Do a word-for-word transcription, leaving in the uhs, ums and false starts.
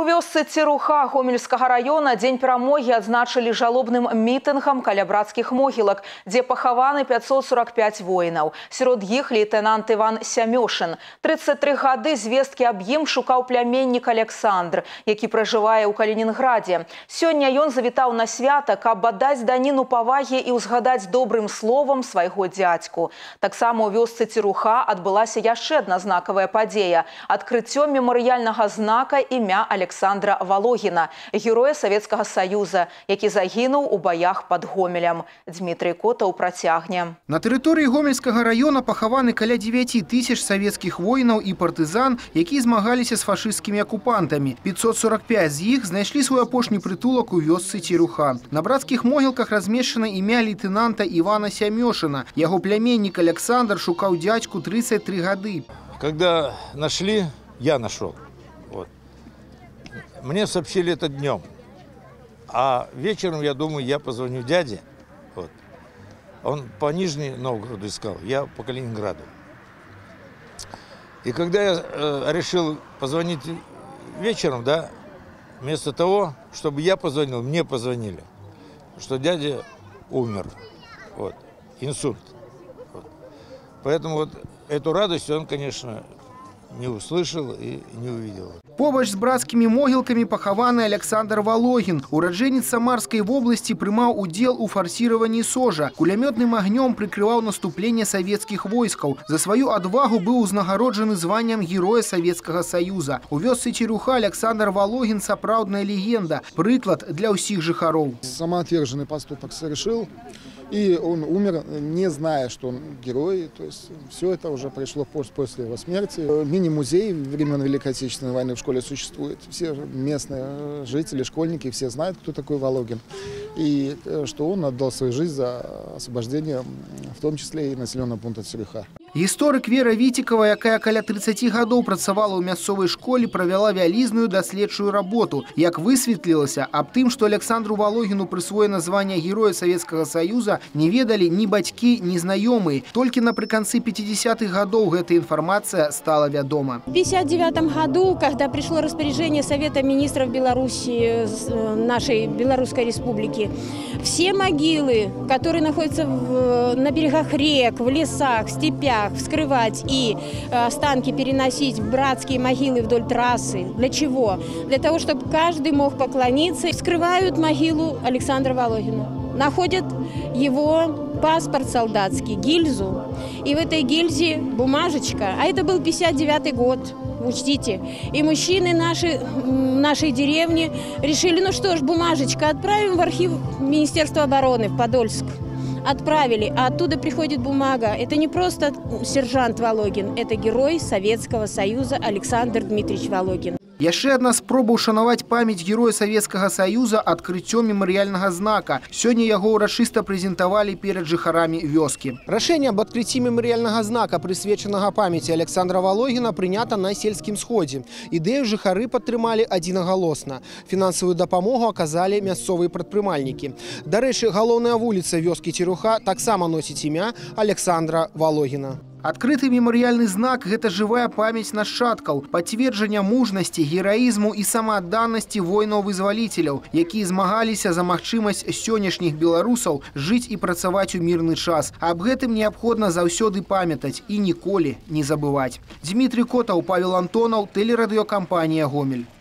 У вёсцы Церуха Гомельскага района дзень перамогі адзначылі жалобным мітынгам каля брацкіх могілак, дзе пахаваны пятьсот сорок пять воінаў. Сярод іх лейтенант Іван Сямёшын. тридцать три гады звесткі аб ім шукаў пляменнік Александр, які пражывае ў Калінінградзе. Сёння ён завітаў на свята, каб аддаць даніну павагі і ўзгадаць добрым словам свайго дзядзьку. Таксама у вёсцы Церуха адбылася яшчэ адна знакавая падзея – адкрыццё мемарыяльнага знака імя Александра Вологина, героя Советского Союза, які загінуў у баях под Гомелем. Дмитрий Котаў працягне. На тэрыторыі Гомельскага района пахаваны каля девяти тысяч савецкіх воінаў і партызан, якія змагаліся з фашысцкімі акупантамі. пятьсот сорок пять з іх знайшлі свой апошні прытулак у вёсцы Церуха. На брацкіх могілках размешчана імя лейтенанта Івана Сямёшына. Яго пляменнік Александр шукаў дзядзьку тридцать три гады. Когда нашли, я нашел. Вот. Мне сообщили это днем, а вечером, я думаю, я позвоню дяде. Вот. Он по Нижнему Новгороду искал, я по Калининграду. И когда я э, решил позвонить вечером, да, вместо того, чтобы я позвонил, мне позвонили, что дядя умер, вот, инсульт. Вот. Поэтому вот эту радость он, конечно, не услышал и не увидел. Побач з брацкімі могілкамі пахаваны Александр Вологин. Ураджэнец Самарскай вобласці прымаў удзел у фарсіраванні Сожа. Кулямётным агнём прыкрываў наступленне савецкіх войскаў. За сваю адвагу быў узнагароджаны званням Героя Советского Союза. У вёсцы Церуха Александр Вологин – сапраўдная легенда, прыклад для ўсіх жыхароў. Самоотверженный поступок совершил, и он умер, не зная, что он герой. То есть все это уже пришло после его смерти. Мини-музей времен Великой Отечественной войны в школе существует. Все местные жители, школьники, все знают, кто такой Вологин. И что он отдал свою жизнь за освобождение, в том числе и населенного пункта Церуха. Гісторык Вера Вітікава, якая каля тридцати гадоў працавала ў мясцовай школе, правяла вялізную даследчую работу. Як высветлілася, аб тым, што Александру Вологіну прысвоена званне Героя Советского Союза, не ведалі ні бацькі, ні знаёмыя. Толькі напрыканцы пятидесятых гадоў эта информация стала вядома. В пятьдесят девятом году, когда пришло распоряжение Совета министров Беларуси, нашей Белорусской республики, все могилы, которые находятся в, на берегах рек, в лесах, в степях, вскрывать и останки переносить в братские могилы вдоль трассы. Для чего? Для того, чтобы каждый мог поклониться. Вскрывают могилу Александра Вологина. Находят его паспорт солдатский, гильзу. И в этой гильзе бумажечка. А это был пятьдесят девятый год. Учтите. И мужчины наши, нашей деревни решили, ну что ж, бумажечка, отправим в архив Министерства обороны в Подольск. Отправили, а оттуда приходит бумага. Это не просто сержант Вологин, это герой Советского Союза Александр Дмитриевич Вологин. Яшчэ адна спроба ўшанаваць памяць Героя Советского Союза адкрыццё мемарыяльнага знака. Сёння яго ўрачыста прэзентавалі перад жыхарамі вёскі. Рашэнне об адкрыцці мемарыяльнага знака, прысвечанага памяці Александра Вологина, прынята на сельскім сходзе. Ідэю жыхары падтрымалі адзінагалосна. Фінансавую дапамогу аказалі мясцовыя прадпрымальнікі. Дарэчы, галоўная вуліца вёскі Церуха таксама носіць імя Александра Вологина. Адкрыты мемарыяльны знак – гэта жывая памяць нашчадкаў, пацверджання мужнасці, гераізму і самаадданасці воінаў-вызваліцеляў, якія змагаліся за магчымасць сённяшніх беларусаў жыць і працаваць у мірны час. Аб гэтым неабходна заўсёды памятаць і ніколі не забываць. Дмитрий Котаў, Павел Антонов, тэлерадыёкампанія «Гомель».